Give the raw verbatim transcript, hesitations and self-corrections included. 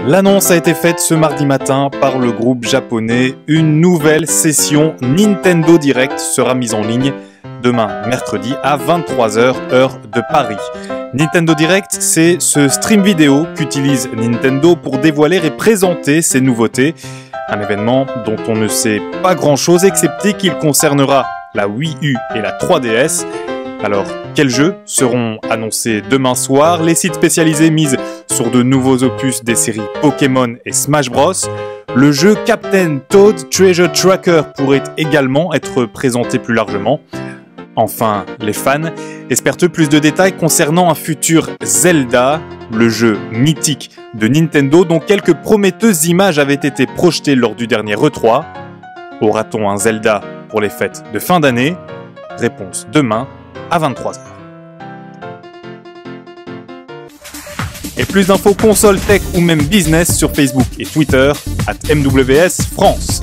L'annonce a été faite ce mardi matin par le groupe japonais. Une nouvelle session Nintendo Direct sera mise en ligne demain, mercredi, à vingt-trois heures, heure de Paris. Nintendo Direct, c'est ce stream vidéo qu'utilise Nintendo pour dévoiler et présenter ses nouveautés. Un événement dont on ne sait pas grand-chose, excepté qu'il concernera la Wii U et la trois D S. Alors, quels jeux seront annoncés demain soir? Les sites spécialisés misent sur de nouveaux opus des séries Pokémon et Smash Bros. Le jeu Captain Toad Treasure Tracker pourrait également être présenté plus largement. Enfin, les fans espèrent plus de détails concernant un futur Zelda, le jeu mythique de Nintendo dont quelques prometteuses images avaient été projetées lors du dernier E trois. Aura-t-on un Zelda pour les fêtes de fin d'année? Réponse demain à vingt-trois heures. Et plus d'infos console, tech ou même business sur Facebook et Twitter, arobase M W S France.